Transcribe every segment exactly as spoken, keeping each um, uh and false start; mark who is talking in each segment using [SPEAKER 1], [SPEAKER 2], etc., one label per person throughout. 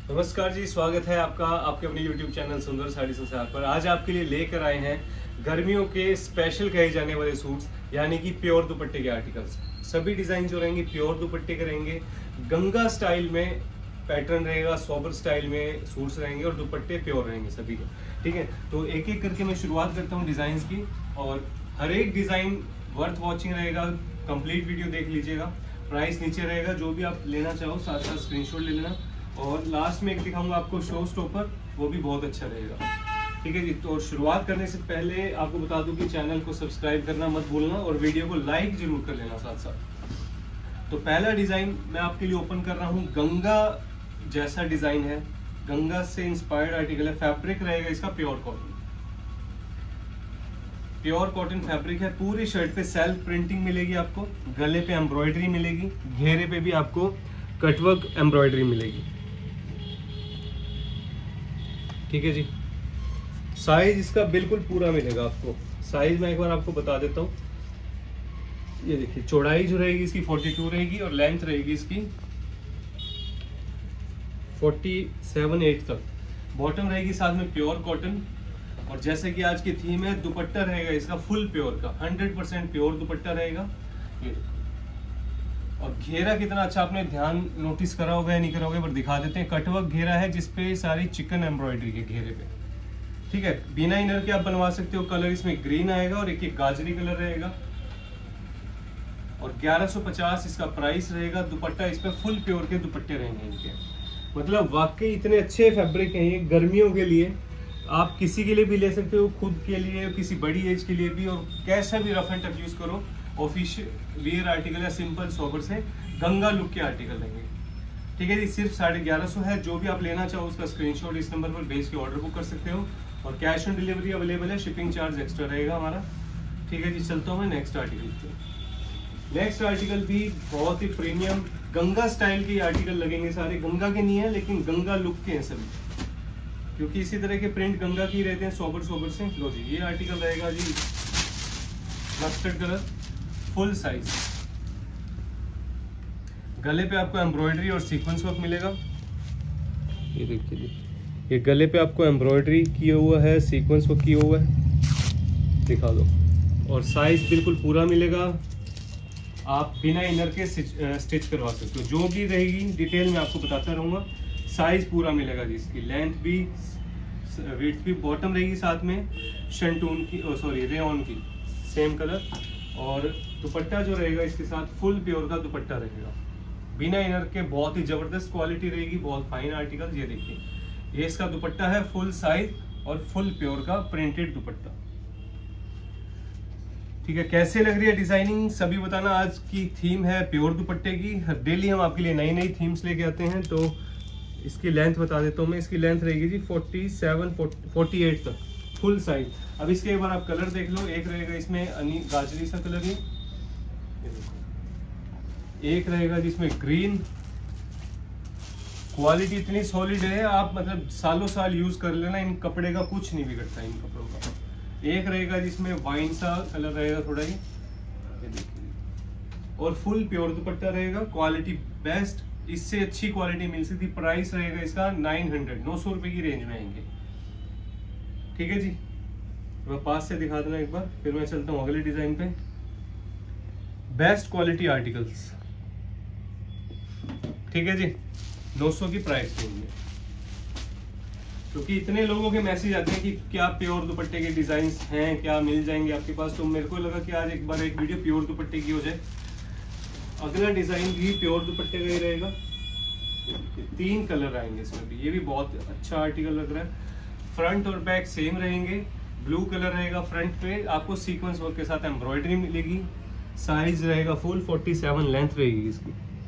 [SPEAKER 1] नमस्कार जी, स्वागत है आपका आपके अपने यूट्यूब चैनल सुंदर साड़ी संसार पर। आज आपके लिए लेकर आए हैं गर्मियों के स्पेशल कहे जाने वाले सूट्स, यानी कि प्योर दुपट्टे के आर्टिकल्स। सभी डिजाइन जो रहेंगे प्योर दुपट्टे के रहेंगे, गंगा स्टाइल में पैटर्न रहेगा, सोबर स्टाइल में सूट्स रहेंगे और दुपट्टे प्योर रहेंगे सभी के। ठीक है, तो एक एक करके मैं शुरुआत करता हूँ डिजाइन की, और हर एक डिजाइन वर्थ वॉचिंग रहेगा। कंप्लीट वीडियो देख लीजिएगा। प्राइस नीचे रहेगा, जो भी आप लेना चाहो साथ साथ स्क्रीनशॉट ले लेना। और लास्ट में एक दिखाऊंगा आपको शो स्टॉपर, वो भी बहुत अच्छा रहेगा। ठीक है जी, तो शुरुआत करने से पहले आपको बता दूं कि चैनल को सब्सक्राइब करना मत भूलना और वीडियो को लाइक जरूर कर लेना साथ साथ। तो पहला डिजाइन मैं आपके लिए ओपन कर रहा हूँ। गंगा जैसा डिजाइन है, गंगा से इंस्पायर्ड आर्टिकल है। फैब्रिक रहेगा इसका pure cotton, pure cotton fabric है। पूरी शर्ट पे सेल्फ प्रिंटिंग मिलेगी आपको, गले पे एम्ब्रॉयडरी मिलेगी, घेरे पे भी आपको कटवर्क एम्ब्रॉयडरी मिलेगी। ठीक है जी, साइज इसका बिल्कुल पूरा मिलेगा आपको। साइज मैं एक बार आपको बता देता हूँ। ये देखिए, चौड़ाई जो रहेगी इसकी बयालीस रहेगी और लेंथ रहेगी इसकी सैंतालीस आठ तक। बॉटम रहेगी साथ में प्योर कॉटन। और जैसे कि आज की थीम है, दुपट्टा रहेगा इसका फुल प्योर का, हंड्रेड परसेंट प्योर दुपट्टा रहेगा। ये और घेरा कितना अच्छा आपने ध्यान नोटिस करा होगा या नहीं करा होगा, पर दिखा देते हैं। कटवर्क घेरा है जिसपे सारी चिकन एम्ब्रॉयडरी के घेरे पे। ठीक है, बिना इनर के आप बनवा सकते हो। कलर इसमें ग्रीन आएगा और एक एक गाजरी कलर रहेगा। और ग्यारह सौ पचास इसका प्राइस रहेगा। दुपट्टा इस पे फुल प्योर के दुपट्टे रहेंगे इनके। मतलब वाकई इतने अच्छे फैब्रिक हैं ये गर्मियों के लिए। आप किसी के लिए भी ले सकते हो, खुद के लिए, किसी बड़ी एज के लिए भी, और कैसा भी रफ एंड टफ यूज करो। ऑफिशियल वियर आर्टिकल है, सिंपल सोबर से गंगा लुक के आर्टिकल रहेंगे। ठीक है जी, सिर्फ साढ़े ग्यारह सौ है। जो भी आप लेना चाहो उसका स्क्रीनशॉट इस नंबर पर भेज के ऑर्डर बुक कर सकते हो। और कैश ऑन डिलीवरी अवेलेबल है, शिपिंग चार्ज एक्स्ट्रा रहेगा हमारा। ठीक है जी, चलता हूँ मैं नेक्स्ट आर्टिकल पे। नेक्स्ट आर्टिकल भी बहुत ही प्रीमियम गंगा स्टाइल के आर्टिकल लगेंगे। सारे गंगा के नहीं है, लेकिन गंगा लुक के हैं सभी, क्योंकि इसी तरह के प्रिंट गंगा की रहते हैं सोबर सोबर से। लो जी, ये आर्टिकल रहेगा जी मस्टर्ड कलर, फुल साइज। गले पे आपको एम्ब्रॉयडरी और सीक्वेंस वर्क मिलेगा। ये देखिए जी, ये गले पे आपको एम्ब्रॉयडरी किया हुआ है, सीक्वेंस वर्क किया हुआ है। दिखा दो। और साइज बिल्कुल पूरा मिलेगा। आप बिना इनर के स्टिच करवा सकते हो। जो भी रहेगी डिटेल में आपको बताता रहूंगा। साइज पूरा मिलेगा जी इसकी, लेंथ भी विड्थ भी। बॉटम रहेगी साथ में शंटून की, सॉरी रेयॉन की, सेम कलर। और दुपट्टा जो रहेगा इसके साथ फुल प्योर का दुपट्टा रहेगा, बिना इनर के। बहुत ही जबरदस्त क्वालिटी रहेगी, बहुत फाइन आर्टिकल। ये देखिए, ये इसका दुपट्टा है फुल साइज और फुल प्योर का प्रिंटेड दुपट्टा। ठीक है, कैसे लग रही है डिजाइनिंग सभी बताना। आज की थीम है प्योर दुपट्टे की। डेली हम आपके लिए नई नई थीम्स लेके आते हैं। तो इसकी लेंथ बता देता हूँ मैं। इसकी लेंथ रहेगी जी सैंतालीस, अड़तालीस तक, फुल साइज। अब इसके एक बार आप कलर देख लो। एक रहेगा इसमें अनी गाजरी सा कलर, ये एक रहेगा जिसमें ग्रीन। क्वालिटी इतनी सॉलिड है, आप मतलब सालों साल यूज कर लेना, इन कपड़े का कुछ नहीं बिगड़ता इन कपड़ों का। एक रहेगा जिसमें वाइन सा कलर रहेगा थोड़ा ही, ये देखिए। और फुल प्योर दुपट्टा रहेगा, क्वालिटी बेस्ट। इससे अच्छी क्वालिटी मिल सकती। प्राइस रहेगा इसका नाइन हंड्रेड, नौ सौ रुपए की रेंज में आएंगे। ठीक है जी, मैं पास से दिखा देना एक बार, फिर मैं चलता हूँ अगले डिजाइन पे। Best quality articles. ठीक है जी, नौ सौ की प्राइस रेंज में। क्योंकि इतने लोगों के मैसेज आते हैं कि क्या प्योर दुपट्टे के डिजाइन हैं, क्या मिल जाएंगे आपके पास। तो मेरे को लगा कि आज एक बार एक वीडियो प्योर दुपट्टे की हो जाए। अगला डिजाइन भी प्योर दुपट्टे का ही रहेगा। तीन कलर आएंगे इसमें भी, ये भी बहुत अच्छा आर्टिकल लग रहा है। फ्रंट और बैक सेम रहेंगे। ब्लू कलर रहेगा फ्रंट पे, आपको सीक्वेंस वर्क के साथ एम्ब्रॉयडरी मिलेगी। साइज रहेगा फुल सैंतालीस, लेंथ रहेगी इसकी।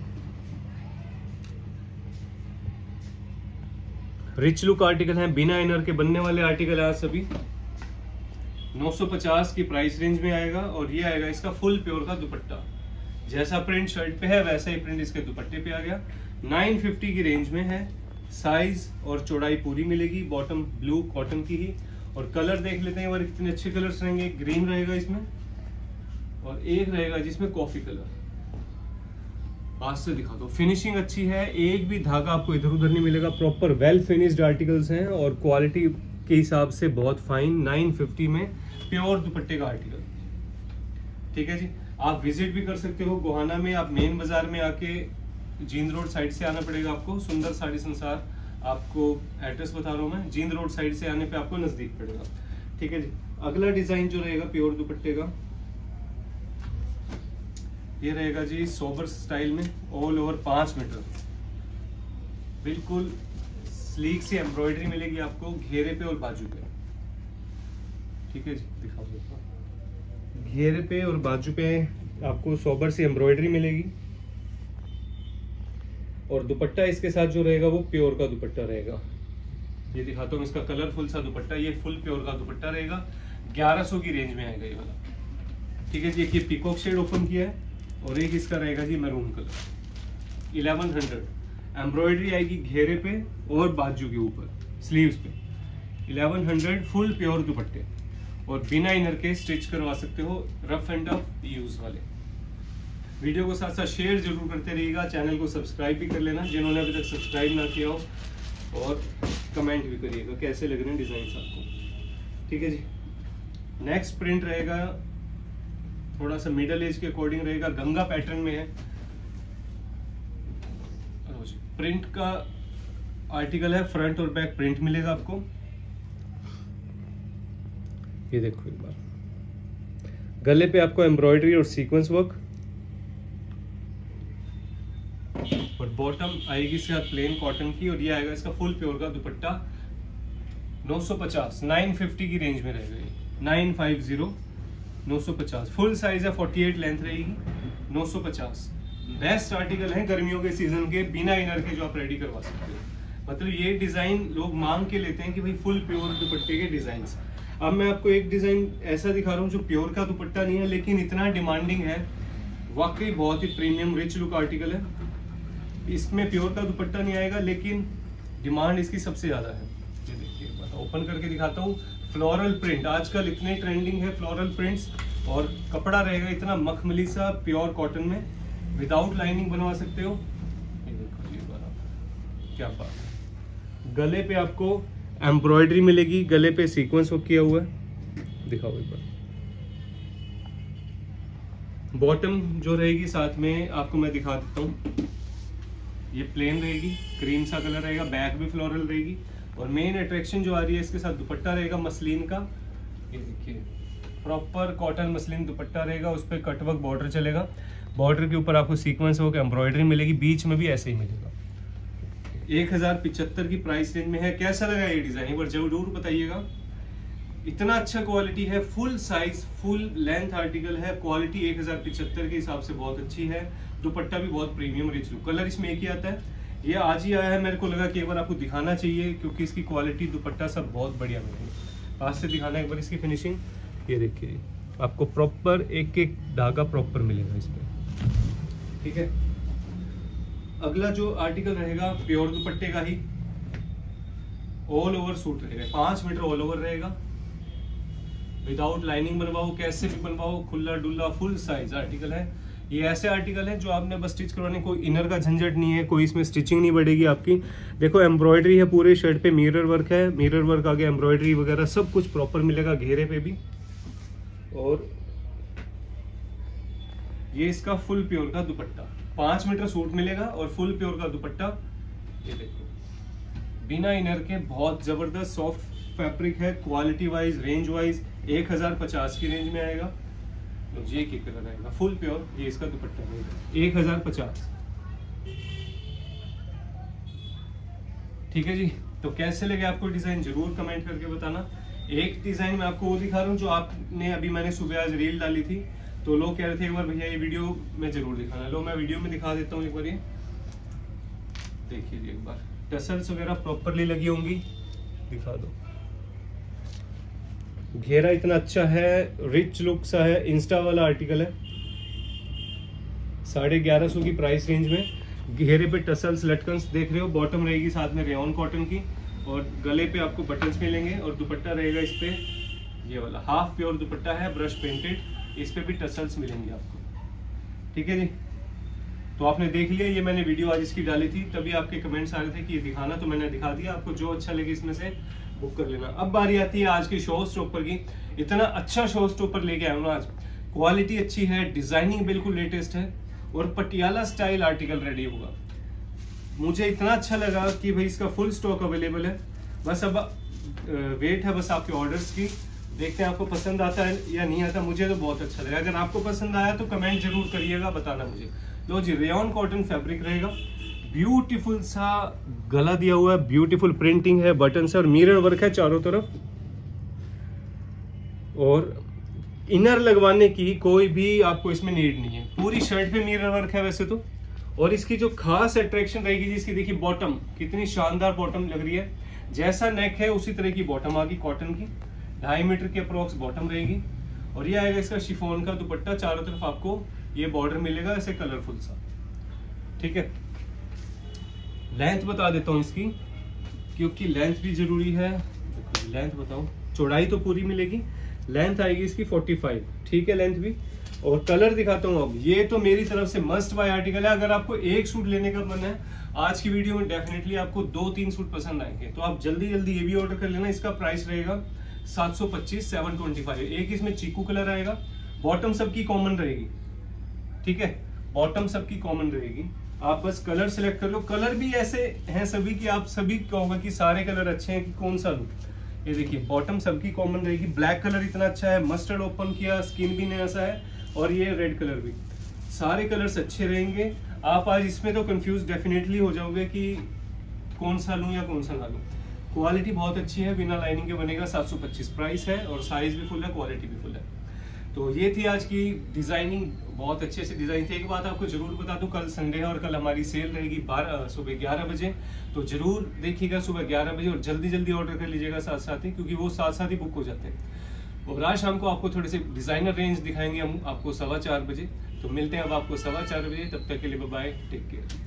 [SPEAKER 1] रिच लुक आर्टिकल है, बिना इनर के बनने वाले आर्टिकल है आज सभी। नौ सौ पचास की प्राइस रेंज में आएगा। और ये आएगा इसका फुल प्योर का दुपट्टा। जैसा प्रिंट शर्ट पे है वैसा ही प्रिंट इसके दुपट्टे पे आ गया। नौ सौ पचास की रेंज में है। साइज और चौड़ाई पूरी मिलेगी। बॉटम ब्लू कॉटन की ही। और कलर देख लेते हैं, और कितने अच्छे कलर्स रहेंगे। ग्रीन रहेगा इसमें, और एक रहेगा जिसमें कॉफी कलर। पास से दिखा दो, फिनिशिंग अच्छी है, एक भी धागा आपको इधर उधर नहीं मिलेगा, प्रॉपर वेल फिनिश्ड आर्टिकल्स हैं और क्वालिटी के हिसाब से बहुत फाइन। नाइन फिफ्टी में प्योर दुपट्टे का आर्टिकल, ठीक है जी। आप विजिट भी कर सकते हो गोहाना में, आप मेन बाजार में आके जींद रोड साइड से आना पड़ेगा आपको। सुंदर साड़ी संसार, आपको एड्रेस बता रहा हूँ मैं, जींद रोड साइड से आने पे आपको नजदीक पड़ेगा, ठीक है जी। अगला डिजाइन जो रहेगा प्योर दुपट्टे का, ये रहेगा जी सोबर स्टाइल में, ऑल ओवर पांच मीटर, बिल्कुल स्लीक सी एम्ब्रॉयडरी मिलेगी आपको घेरे पे और बाजू पे, ठीक है जी। दिखाओ, घेरे पे और बाजू पे आपको सोबर सी एम्ब्रॉयडरी मिलेगी और दुपट्टा इसके साथ जो रहेगा वो प्योर का दुपट्टा रहेगा। ये दिखाता हूँ इसका कलरफुल सा दुपट्टा, ये फुल प्योर का दुपट्टा रहेगा, ग्यारह सौ की रेंज में आएगा ये वाला, ठीक है जी। एक ये पीकॉक शेड ओपन किया है और एक इसका रहेगा जी maroon colour, eleven hundred embroidery आएगी घेरे पे और बाजू के ऊपर स्लीव्स पे, इलेवन हंड्रेड फुल प्योर दुपट्टे और बिना इनर के स्टिच करवा सकते हो, रफ एंड टफ यूज वाले। वीडियो को साथ साथ शेयर जरूर करते रहिएगा, चैनल को सब्सक्राइब भी कर लेना जिन्होंने अभी तक सब्सक्राइब ना किया हो, और कमेंट भी करिएगा कैसे लग रहे हैं डिजाइन आपको, ठीक है जी। नेक्स्ट प्रिंट रहेगा थोड़ा सा मिडल एज के अकॉर्डिंग रहेगा, गंगा पैटर्न में है, प्रिंट का आर्टिकल है, फ्रंट और बैक प्रिंट मिलेगा आपको। ये देखो एक बार, गले पे आपको एम्ब्रॉयडरी और सीक्वेंस वर्क, और बॉटम आएगी इसके साथ प्लेन कॉटन की, और ये आएगा इसका फुल प्योर का दुपट्टा, नौ सौ पचास, नाइन फिफ्टी की रेंज में रहेगा ये, नाइन फिफ्टी, नौ सौ पचास, फुल साइज है, अड़तालीस लेंथ रहेगी, नौ सौ पचास। बेस्ट आर्टिकल है गर्मियों के सीजन के, बिना इनर के जो आप रेडी करवा सकते हो। मतलब ये डिजाइन लोग मांग के लेते हैं कि भाई फुल प्योर दुपट्टे के डिजाइन। अब मैं आपको एक डिजाइन ऐसा दिखा रहा हूँ जो प्योर का दुपट्टा नहीं है लेकिन इतना डिमांडिंग है, वाकई बहुत ही प्रीमियम रिच लुक आर्टिकल है। इसमें प्योर का दुपट्टा नहीं आएगा लेकिन डिमांड इसकी सबसे ज्यादा है। ये देखिए एक बार ओपन करके दिखाता हूँ, फ्लोरल प्रिंट आजकल इतने ट्रेंडिंग है फ्लोरल प्रिंट्स, और कपड़ा रहेगा इतना मखमली सा प्योर कॉटन में, विदाउट लाइनिंग बनवा सकते हो। ये देखो ये बार आप, क्या बात है। गले पे आपको एम्ब्रॉयडरी मिलेगी, गले पे सीक्वेंस वर्क किया हुआ है, दिखाओ एक बार। बॉटम जो रहेगी साथ में आपको मैं दिखा देता हूँ, ये प्लेन रहेगी, क्रीम सा कलर रहेगा, बैक भी फ्लोरल रहेगी, और मेन अट्रैक्शन जो आ रही है इसके साथ दुपट्टा रहेगा मसलिन का। ये देखिए प्रॉपर कॉटन मसलिन दुपट्टा रहेगा, उस पर कटवर्क बॉर्डर चलेगा, बॉर्डर के ऊपर आपको सीक्वेंस वर्क एम्ब्रॉयडरी मिलेगी, बीच में भी ऐसे ही मिलेगा। एक हजार पिछहत्तर की प्राइस रेंज में है। कैसा लगा ये डिजाइन एक बार जरूर बताइएगा। इतना अच्छा क्वालिटी है, full size full length article है, क्वालिटी एक हजार पिछहत्तर के हिसाब से बहुत अच्छी है, दुपट्टा भी बहुत प्रीमियम रिच लुक, कलर इसमें एक ही आता है। ये आज ही आया है, मेरे को लगा कि एक बार आपको दिखाना चाहिए क्योंकि इसकी क्वालिटी दुपट्टा सब बहुत बढ़िया मिलेगी। पास से दिखाना एक बार इसकी फिनिशिंग, ये देखिए आपको प्रॉपर एक एक धागा प्रॉपर मिलेगा इस पे, ठीक है। अगला जो आर्टिकल रहेगा प्योर दुपट्टे का ही, ऑल ओवर सूट रहेगा, पांच मीटर ऑल ओवर रहेगा, विदाउट लाइनिंग बनवाओ कैसे भी बनवाओ, खुला डुल्ला फुल साइज आर्टिकल है। ये ऐसे आर्टिकल है जो आपने बस स्टिच करवाने, कोई इनर का झंझट नहीं है, कोई इसमें स्टिचिंग नहीं बढ़ेगी आपकी। देखो एम्ब्रॉयडरी है पूरे शर्ट पे, मिरर वर्क है, मिरर वर्क आगे एम्ब्रॉयडरी वगैरह सब कुछ प्रॉपर मिलेगा घेरे पे भी, और ये इसका फुल प्योर का दुपट्टा, पांच मीटर सूट मिलेगा और फुल प्योर का दुपट्टा। ये देखो बिना इनर के बहुत जबरदस्त सॉफ्ट फैब्रिक है, क्वालिटी वाइज रेंज वाइज एक हजार पचास की रेंज में आएगा। तो ये की कलर आएगा फुल प्योर, ये इसका दुपट्टा रहेगा एक हजार पचास, ठीक है जी। तो कैसे लगे आपको डिजाइन जरूर कमेंट करके बताना। एक डिजाइन मैं आपको वो दिखा रहा हूँ जो आपने अभी मैंने सुबह आज रील डाली थी, तो लोग कह रहे थे एक बार भैया ये वीडियो में जरूर दिखाना, लो मैं वीडियो में दिखा देता हूँ एक बार। ये देखिए जी एक बार, टसल्स वगैरह प्रॉपरली लगी होंगी, दिखा दो। घेरा इतना अच्छा है, रिच लुक सा है, इंस्टा वाला आर्टिकल है, साढ़े ग्यारह सौ की प्राइस रेंज में। घेरे पे टसल्स लटकन्स देख रहे हो, बॉटम रहेगी साथ में रेयन कॉटन की, और गले पे आपको बटन्स मिलेंगे, और दुपट्टा रहेगा इस पे ये वाला हाफ प्योर दुपट्टा है, ब्रश पेंटेड, इस पे भी टसल्स मिलेंगे आपको, ठीक है जी। तो आपने देख लिया, ये मैंने वीडियो आज इसकी डाली थी, तभी आपके कमेंट्स आ रहे थे कि ये दिखाना, तो मैंने दिखा दिया। आपको जो अच्छा लगे इसमें से बुक कर लेना। अब बारी आती है आज की शो स्टॉपर की। इतना अच्छा शो स्टॉपर लेके आया हूँ ना आज, क्वालिटी अच्छी है, डिजाइनिंग बिल्कुल लेटेस्ट है और पटियाला स्टाइल आर्टिकल रेडी होगा। मुझे इतना अच्छा लगा कि भाई इसका फुल स्टॉक अवेलेबल है। बस अब वेट है बस आपके ऑर्डर्स की। देखते हैं आपको पसंद आता है या नहीं आता। मुझे तो बहुत अच्छा लगा। अगर आपको पसंद आया तो कमेंट जरूर करिएगा, बताना मुझे। लो जी, रेयॉन कॉटन फैब्रिक रहेगा, ब्यूटीफुल सा गला दिया हुआ है, ब्यूटीफुल प्रिंटिंग है, बटन से और मिरर वर्क है चारों तरफ। और इनर लगवाने की कोई भी आपको इसमें नीड नहीं है, पूरी शर्ट पे मिरर वर्क है वैसे तो। और इसकी जो खास अट्रैक्शन रहेगी जिसकी, देखिए बॉटम कितनी शानदार बॉटम लग रही है। जैसा नेक है उसी तरह की बॉटम आ गई कॉटन की, ढाई मीटर की अप्रोक्स बॉटम रहेगी। और ये आएगा इसका शिफॉन का दुपट्टा, चारों तरफ आपको ये बॉर्डर मिलेगा ऐसे कलरफुल सा, ठीक है। लेंथ बता देता हूँ इसकी, क्योंकि लेंथ भी जरूरी है। लेंथ बताओ, चौड़ाई तो पूरी मिलेगी, लेंथ आएगी इसकी पैंतालीस, ठीक है लेंथ भी। और कलर दिखाता हूँ अब। ये तो मेरी तरफ से मस्ट बाय आर्टिकल है। अगर आपको एक सूट लेने का मन है आज की वीडियो में, डेफिनेटली आपको दो तीन सूट पसंद आएंगे, तो आप जल्दी जल्दी ये भी ऑर्डर कर लेना। इसका प्राइस रहेगा सात सौ पच्चीस, सेवन ट्वेंटी फाइव। एक इसमें चीकू कलर आएगा, बॉटम सबकी कॉमन रहेगी, ठीक है, बॉटम सबकी कॉमन रहेगी। आप बस कलर सिलेक्ट कर लो। कलर भी ऐसे हैं सभी कि आप सभी कहोगे कि सारे कलर अच्छे हैं कि कौन सा लूं। ये देखिए बॉटम सबकी कॉमन रहेगी। ब्लैक कलर इतना अच्छा है, मस्टर्ड ओपन किया, स्किन भी नया सा है, और ये रेड कलर भी, सारे कलर्स अच्छे रहेंगे। आप आज इसमें तो कंफ्यूज डेफिनेटली हो जाओगे कि कौन सा लूं या कौन सा ना लूं। क्वालिटी बहुत अच्छी है, बिना लाइनिंग के बनेगा। सात सौ पच्चीस प्राइस है और साइज भी फुल है, क्वालिटी भी फुल है। तो ये थी आज की डिजाइनिंग, बहुत अच्छे से डिजाइन थी। एक बात आपको जरूर बता दूं, कल संडे है और कल हमारी सेल रहेगी बारह सुबह ग्यारह बजे, तो जरूर देखिएगा सुबह ग्यारह बजे, और जल्दी जल्दी ऑर्डर कर लीजिएगा साथ साथ ही, क्योंकि वो साथ साथ ही बुक हो जाते हैं। और आज शाम को आपको थोड़े से डिजाइनर रेंज दिखाएंगे हम आपको सवा चार बजे। तो मिलते हैं अब आपको सवा चार बजे, तब तक के लिए बाय बाय, टेक केयर।